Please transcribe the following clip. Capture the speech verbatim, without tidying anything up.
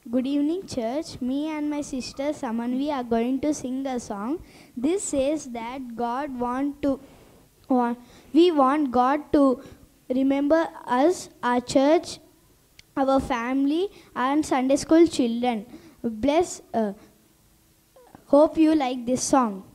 Good evening, church. Me and my sister Samanvi are going to sing a song. This says that God want to, want, we want God to remember us, our church, our family, and Sunday school children. Bless. Uh, hope you like this song.